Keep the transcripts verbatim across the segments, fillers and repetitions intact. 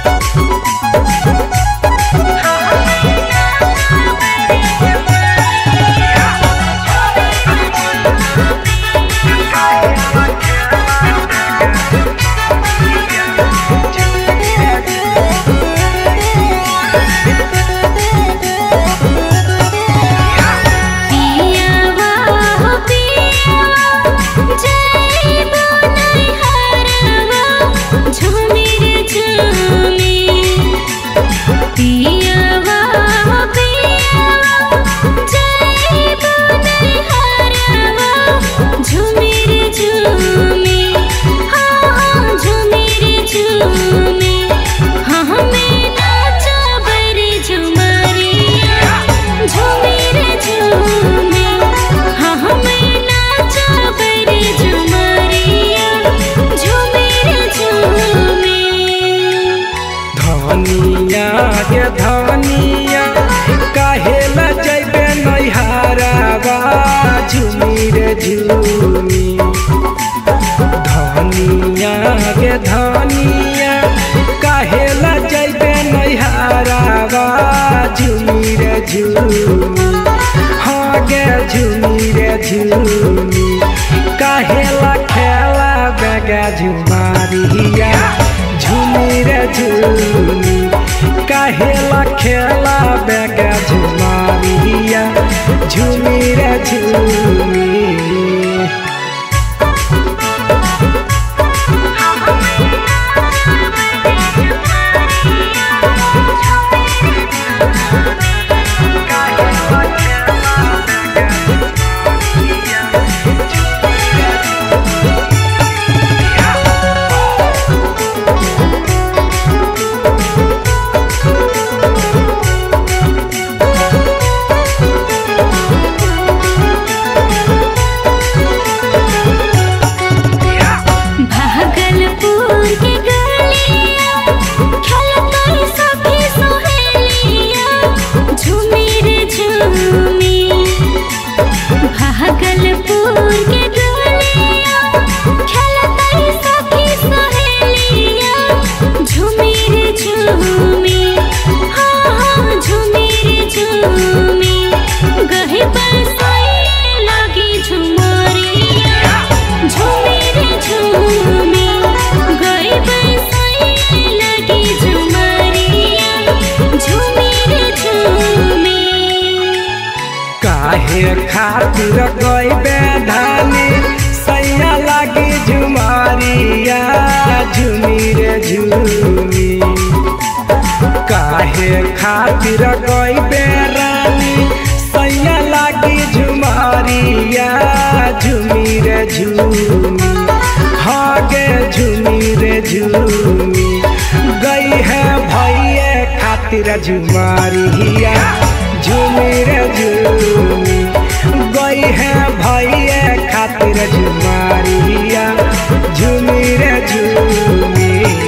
धनिया के धनिया काहेला जैबे नैहरावा झूमी रे झूमी। धनिया के धनिया काहेला जैबे नैहरावा झूमी रे झूमी। हाँ गे झूमी रे झूमी काहेला खेला बेगा झुमारिया झूमी रे झूमी। काहेला खेला बेगा झुमारिया झूमी रे झूमी। काहे खातिर गइबे धानी सैया लागी झुमारिया झूमी रे झूमी। काहे खातिर गइबे रानी सैया लागी झुमारिया झूमी रे झूमी। हाँ गे झूमी रे झूमी गई है भैया खातिर झुमारिया झूमी रे झूमी। गई है भैया खातिर झुमारिया झूमी रे झूमी।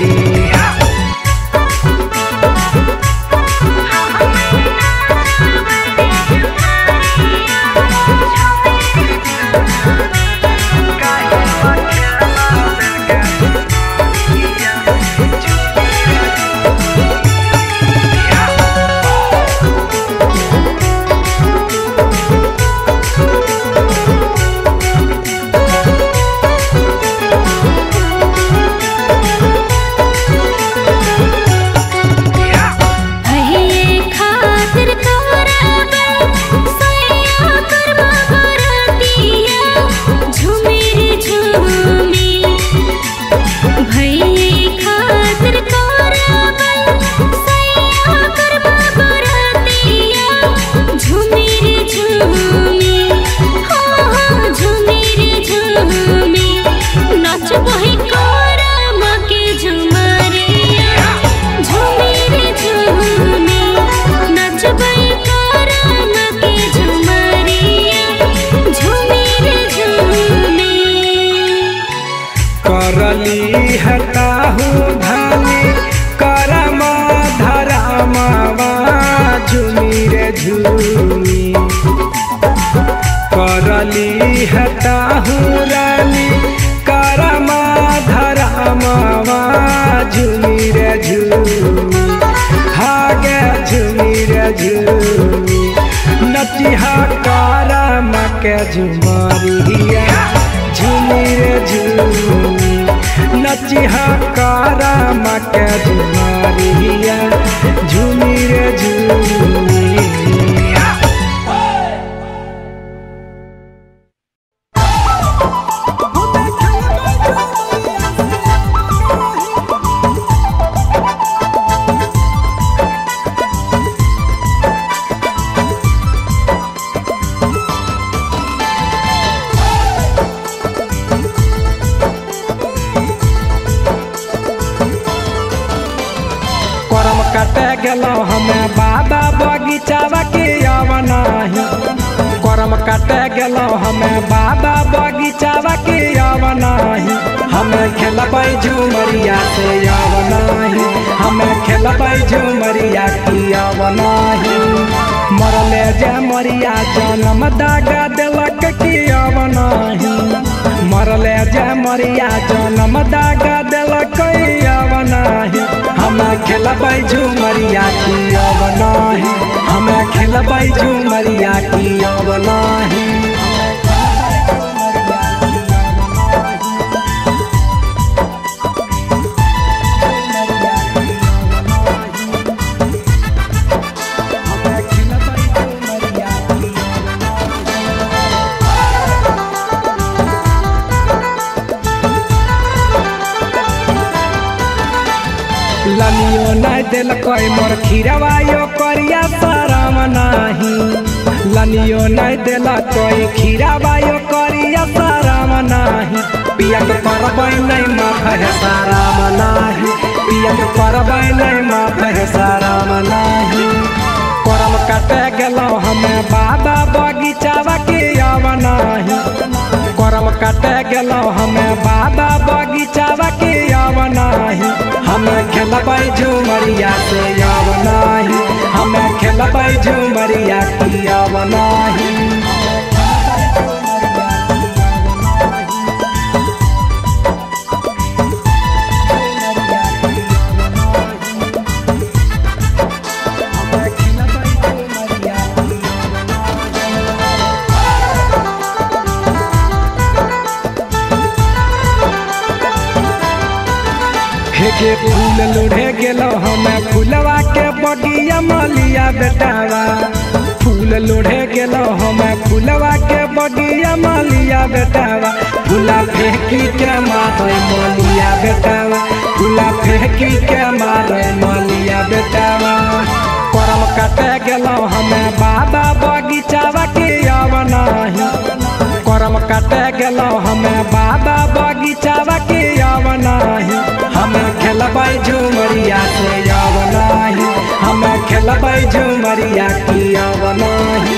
करली हटाहू धानी करम धरमवा झूमी रे झूमी। करली हटाहू रानी करम धरमवा झूमी रे झूमी। झूमी हागे झूमी रे झूमी नचिहा करम के झुमरिया झूमी रे झूमी नचिहा करम के झुमरिया झूमी रे झूमी। कटे गेलो हमें बाबा बगीचावा के आवनाही करम कटे गेलो हमें बाबा बगीचावा के आवनाही हमें खेलबै झुमरिया से आवनाही हमें खेलबै झुमरिया की आवनाही मरले जे मरिया जन्म दागा देलक की आवनाही मरले जे मरिया जन्म दागा देलक आवनाही हमें खेलबै झुमरिया की आवनाही हमें खेलबै झुमरिया की आवनाही। लनियो नहीं दिल कोई मोर खीरवायो करिया शरम नाही लनियो नहीं दिल कोई खीरवायो करिया शरम नाही पिया के परबै नहीं माफ है शरम नाही पिया के परबै नहीं माफ है शरम नाही करम कटे गेलो हमें बाबा बगीचावा के आवनाही करम कटे गेलो हमें बाबा बगीचावा के आवनाही हमें खेलबै झुमरिया से आवनाही हमें खेलबै झुमरिया की आवनाही। के फूल लोढ़े गेलो हमें फूलवा के बगिया मलिया बेटावा फूल लोढ़े गेलो हमें फूलवा के बगिया मलिया बेटावा फूला फेंकी के मारे मलिया बेटावा फूला फेंकी के मारे मलिया बेटावा करम कटे गेलो हमें बाबा बगीचावा के आवनाही करम कटे गेलो हमें बाबा बगीचावा के आवनाही हमें खेलबै झुमरिया से आवनाही हमें खेलबै झुमरिया की आवनाही।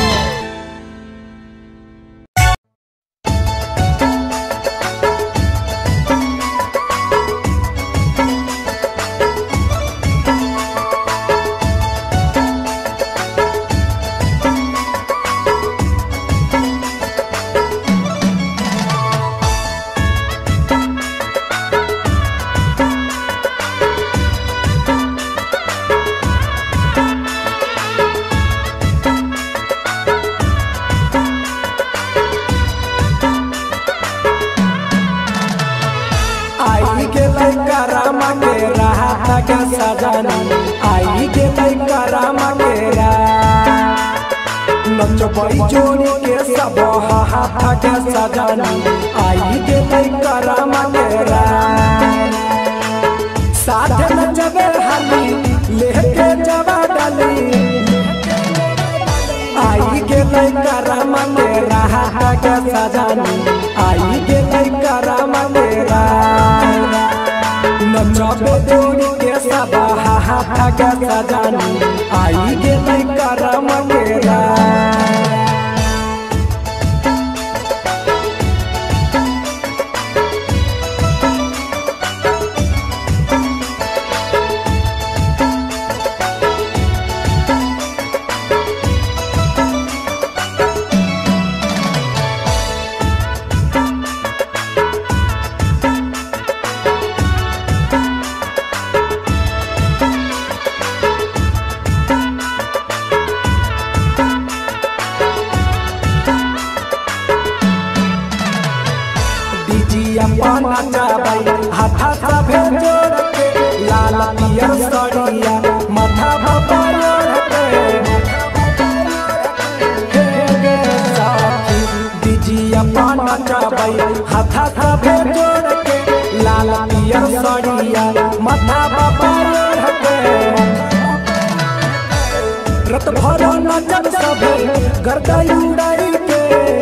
सजानी आई के करम केरा नचबै जोड़ी के सब हाथ के सजानी आई के करम केरा साथ नचबे हाली लेके जवा डाली आई के करम केरा हाथ के सजानी आई के करम केरा नचबे जोड़ी के सब हाथ के सजानी आई के करम केरा। लाल पियर सड़िया माथा पर दीजिया पाना चाबई हाथा थबे जोड़ के लाल पियर सड़िया माथा पर रत भरो नचत सभे गर्दा उड़ाई के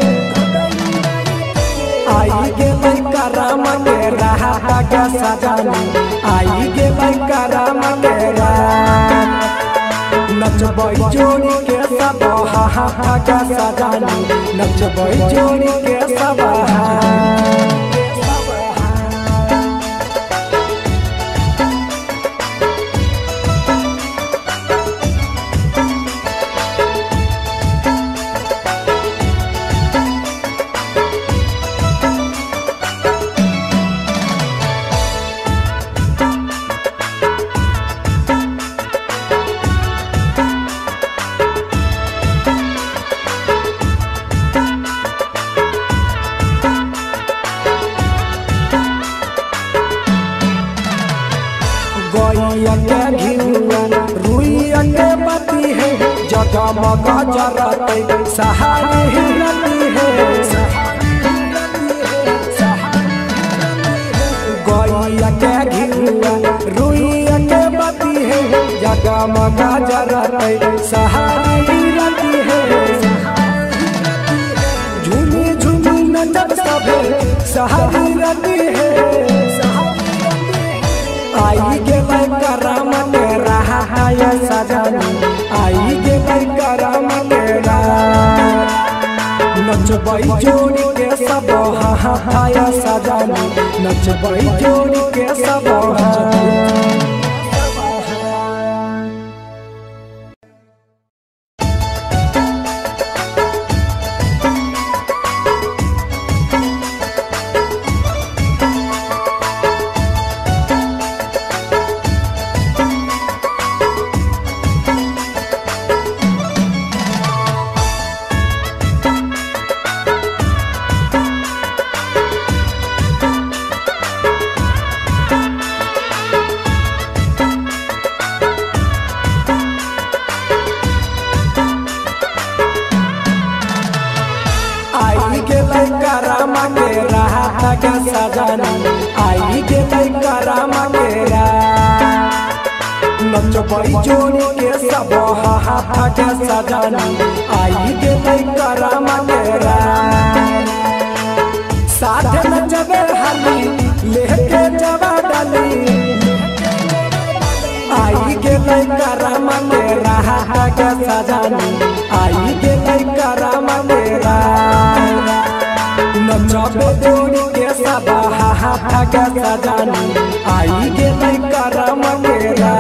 आई गे लइका राम के रहा के सजानी आई गे लइका राम के नचबई जोड़ी के सब हा हा के सजानी नचबई जोड़ी के सब गैया के घिउआ रुइया के बती है जगमग जरते सहारे हिरती है गैया के घिउआ रुइया के बती है जगमग जरते सहारे हिरती है झूमी झूमी नचत सभे सहारे हिरती है आई गे लइका राम के रहा है सजानी आई गे लइका राम के नचबई जोड़ी के सब हा हा सजानी नचबई जोड़ी के सब सजानी आई गे लइका राम के नचबई जोड़ी के सब हा हा के सजानी आई गे लइका राम के साथ नचबे हाली लेके जवा डाली आई गे लइका राम के रहा के सजानी आई गे लइका राम के नचबे जोड़ी के सब हा हा के सजानी आई गे लइका राम के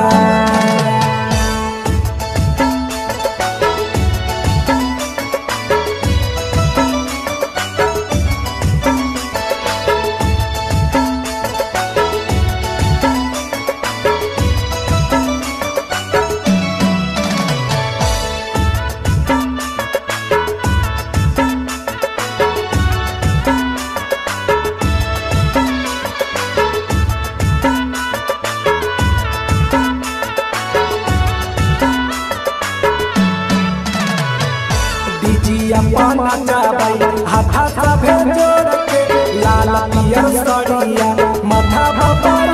पाना चाबई हाथा सभे जोड़ के लाल पियर सड़िया माथा पर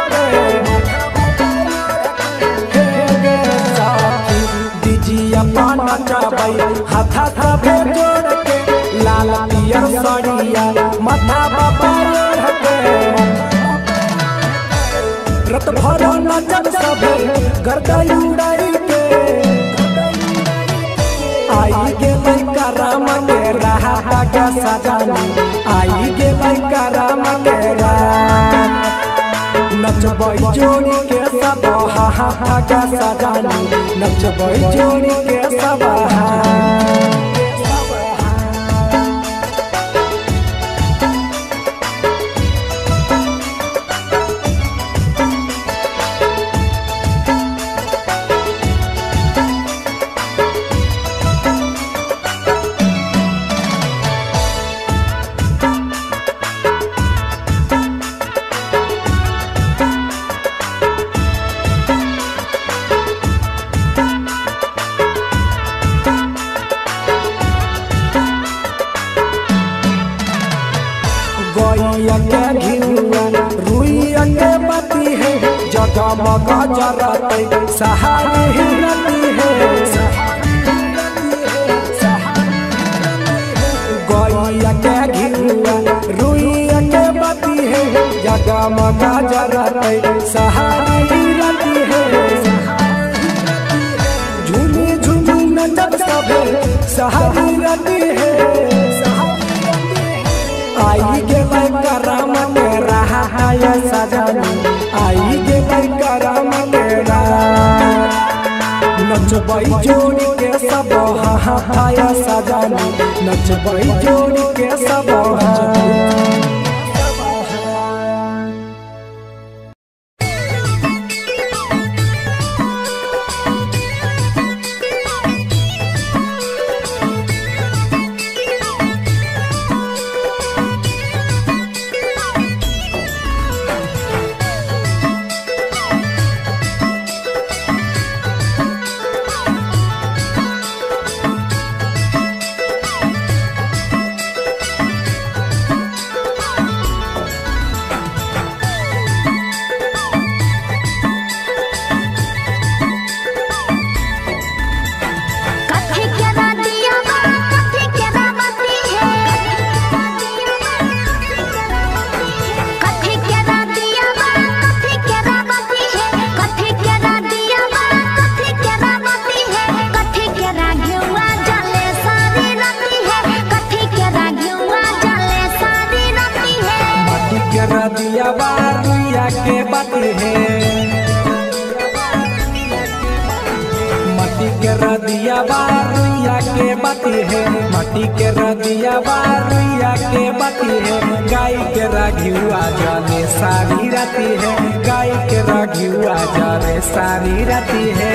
दीजिया पाना चाबई हाथा सभे जोड़ के लाल पियर सड़िया माथा पर रत भरो नचत सभे गर्दा उड़ाई के आई गे लइका राम के रहा के सजानी आई गे लइका राम के नचबई जोड़ी के सब हा हा के सजानी नचबई जोड़ी के सब जगमग जरतै सहारी रती है गैया के घिउआ रुइया के बती है जगमग जरतै सहारी रती है झूमी झूमी नचत सभे सहारी रती है आई के करम के रहा है सजनी आई के करम के नचबई जोड़ी के सब हाया सजनी नचबई जोड़ी के सब रतिया बारुइया के बाती है मटी के रदिया बारुइया के बाती है मटी के रदिया बारुइया के बाती है गाय के राघियुआ जाने सारी राती है गाय के राघियुआ जाने सारी राती है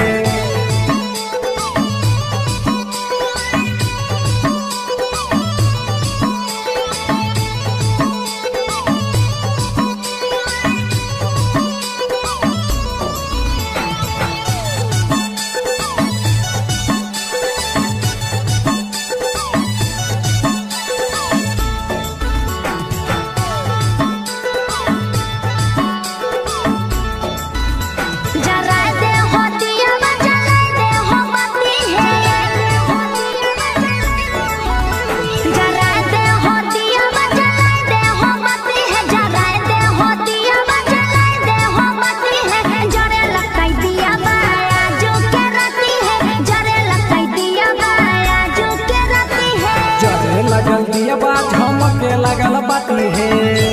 लगल बाती है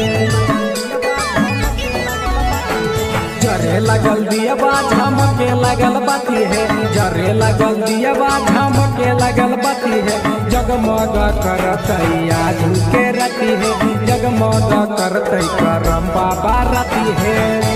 जरे लगल दिया बा झमके लगल बाती है जरे लगल दिया बा झमके लगल बाती है जगमग करतै आज के रती है जगमग करतै करम बाबा रती है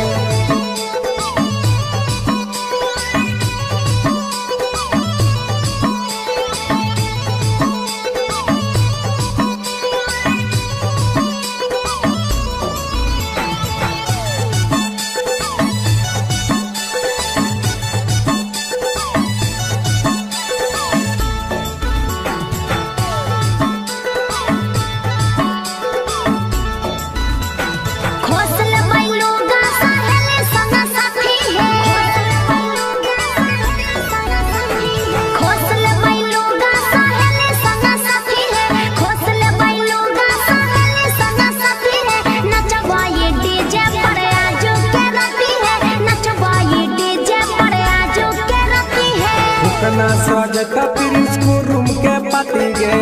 फुकना सजता प्रिंस को रूम के पति गे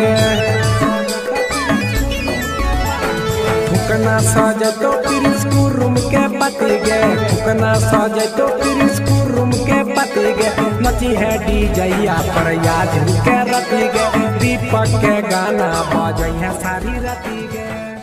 फुकना सजतो प्रिंस को रूम के पति गे फुकना सजतो प्रिंस को रूम के पति गे नची है डीजैया पर याद के रती गे दीपक के गाना बजै है सारी रती गे।